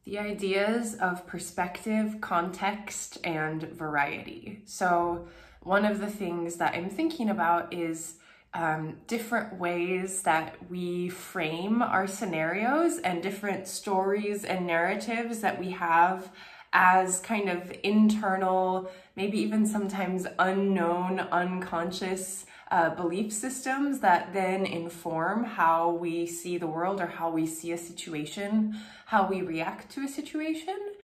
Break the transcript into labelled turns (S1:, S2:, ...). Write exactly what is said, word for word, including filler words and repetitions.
S1: The ideas of perspective, context, and variety. So one of the things that I'm thinking about is um, different ways that we frame our scenarios and different stories and narratives that we have as kind of internal, maybe even sometimes unknown, unconscious uh, belief systems that then inform how we see the world or how we see a situation, how we react to a situation.